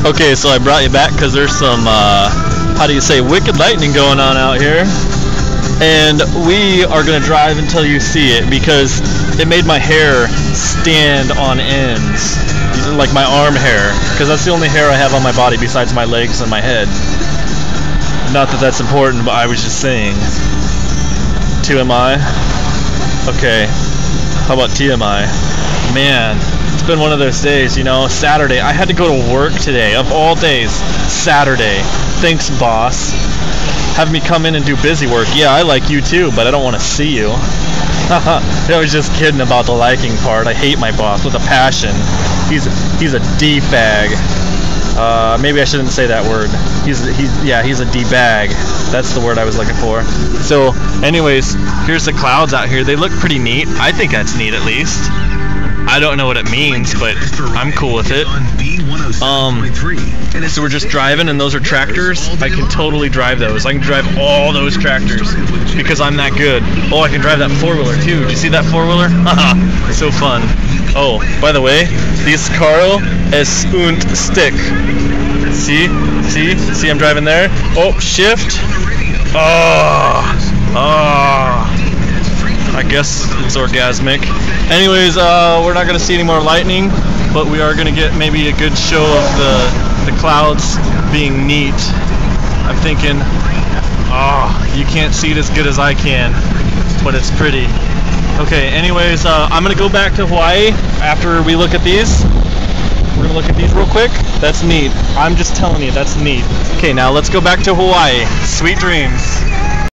Okay, so I brought you back because there's some, how do you say, wicked lightning going on out here. And we are going to drive until you see it because it made my hair stand on ends. Like my arm hair. Because that's the only hair I have on my body besides my legs and my head. Not that that's important, but I was just saying. TMI? Okay. How about TMI? Man, it's been one of those days, you know. Saturday. I had to go to work today. Of all days, Saturday. Thanks, boss. Have me come in and do busy work. Yeah, I like you too, but I don't want to see you. I was just kidding about the liking part. I hate my boss with a passion. He's a D-bag. Maybe I shouldn't say that word. He's a D-bag. That's the word I was looking for. So, anyways, here's the clouds out here. They look pretty neat. I think that's neat at least. I don't know what it means, but I'm cool with it. So we're just driving, and those are tractors. I can totally drive those. I can drive all those tractors because I'm that good. Oh, I can drive that four-wheeler too. Did you see that four-wheeler? Haha, so fun. Oh, by the way, this Carl es un stick. See, I'm driving there. Oh, shift. I guess it's orgasmic. Anyways, we're not going to see any more lightning, but we are going to get maybe a good show of the clouds being neat. I'm thinking, you can't see it as good as I can, but it's pretty. Okay, anyways, I'm going to go back to Hawaii after we look at these. We're going to look at these real quick. That's neat. I'm just telling you, that's neat. Okay, now let's go back to Hawaii. Sweet dreams.